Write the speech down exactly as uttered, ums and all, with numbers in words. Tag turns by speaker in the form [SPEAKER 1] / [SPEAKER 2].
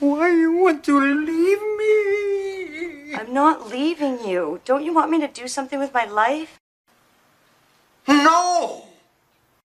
[SPEAKER 1] Why you want to leave me?
[SPEAKER 2] I'm not leaving you. Don't you want me to do something with my life?
[SPEAKER 1] No!